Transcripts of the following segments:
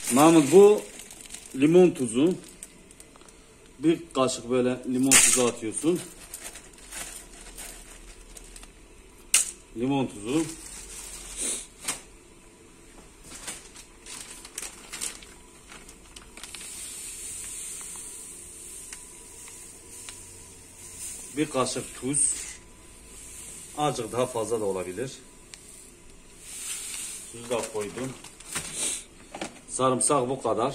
Mahmut, bu limon tuzu. Bir kaşık böyle limon tuzu atıyorsun. Limon tuzu. Bir kaşık tuz. Azıcık daha fazla da olabilir. Tuzu da koydum. Sarımsak bu kadar.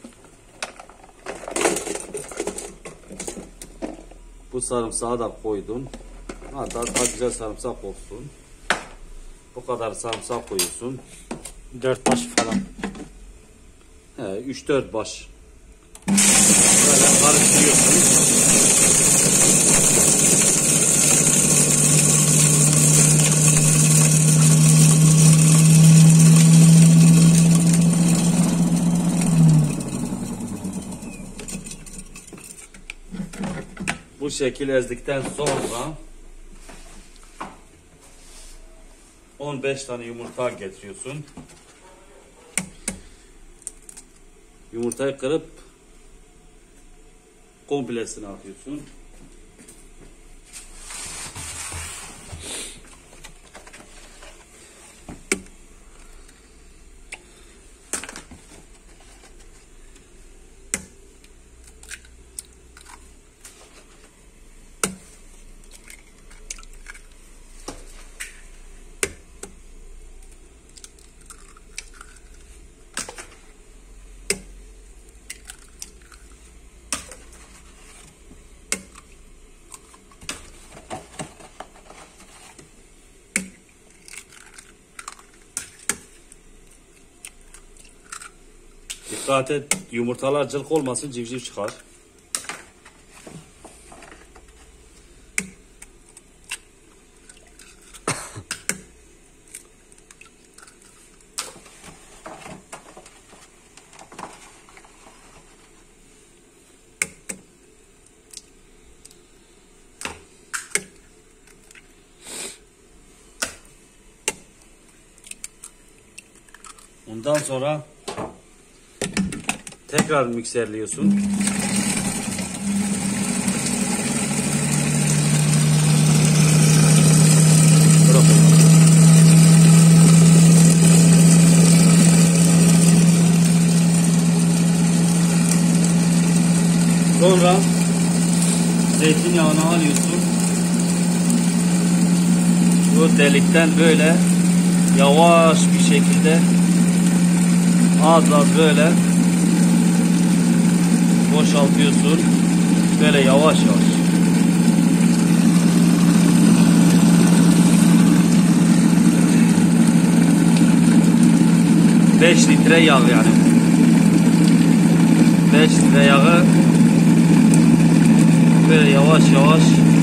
Bu sarımsağı da koydum. Hatta daha güzel sarımsak olsun. Bu kadar sarımsak koyuyorsun. 4 baş falan. 3-4 baş. Böyle karıştırıyorsun. Bu şekil ezdikten sonra 15 tane yumurta getiriyorsun. Yumurtayı kırıp komplesini atıyorsun. Dikkat et, yumurtalar cılk olmasın, civciv çıkar. Ondan sonra tekrar mikserliyorsun. Sonra zeytinyağını alıyorsun. Bu delikten böyle yavaş bir şekilde az az böyle boşaltıyorsun. Böyle yavaş yavaş. Beş litre yağ yani. 5 litre yağı böyle yavaş yavaş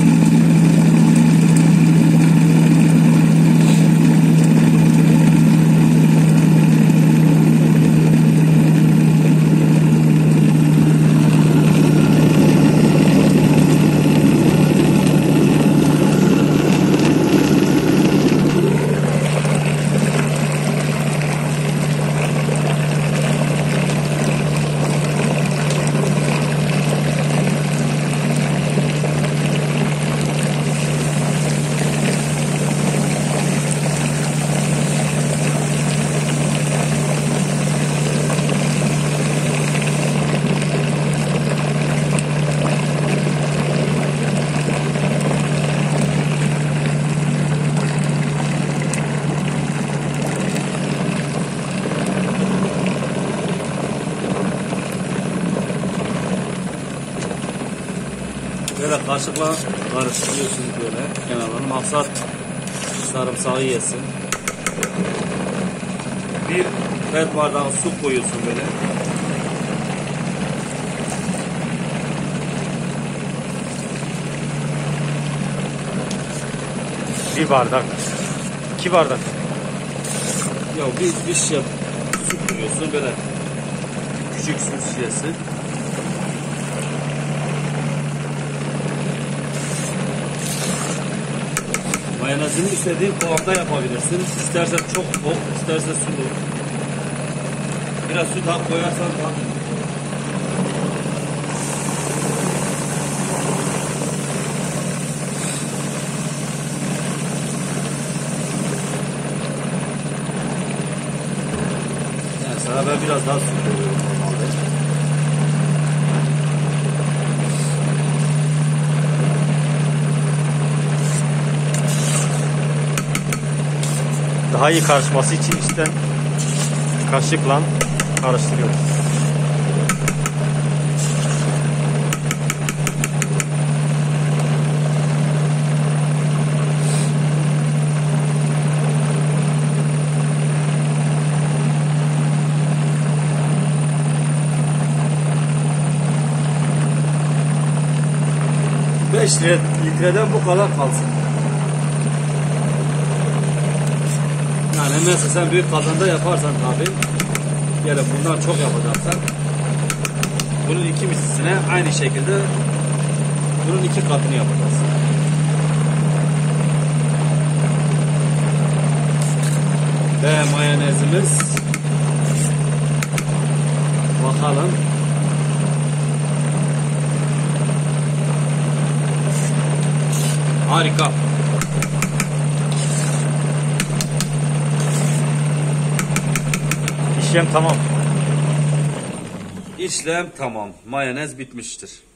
böyle kaşıkla karıştırıyorsun böyle kenarlarını. Maksat sarımsağı yesin. Bir pet bardağı su koyuyorsun böyle. Bir bardak. 2 bardak. Ya bir şişe su koyuyorsun böyle. Küçük su şişesi. Mayonezini istediğin kıvamda yapabilirsin. İstersen çok bol, istersen sulu. biraz su daha koyarsan daha. Yani sana ben biraz daha su koyuyorum normalde. Daha iyi karışması için işte kaşıkla karıştırıyoruz. Beş litreden bu kadar kalsın. Yani mesela sen büyük kazanda yaparsan tabi, yani bundan çok yapacaksan bunun 2 mislisine aynı şekilde bunun 2 katını yapacağız. Ve mayonezimiz, bakalım. Harika. İşlem tamam. İşlem tamam. Mayonez bitmiştir.